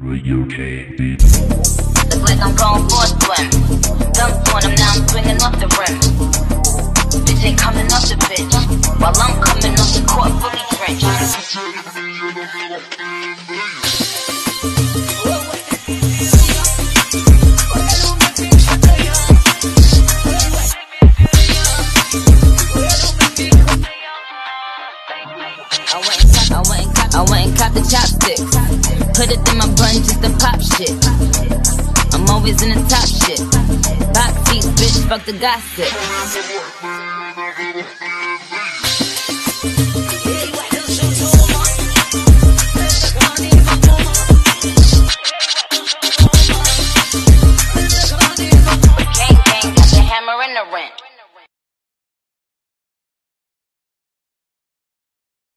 Look like I'm going for a swim. Dunked on him, now I'm swinging off the rim. Bitch ain't coming off the bitch, while I'm coming off the court fully drenched. I went and caught the chopsticks. Put it in my bun just to pop shit. I'm always in the top shit. Box seats, bitch, fuck the gossip.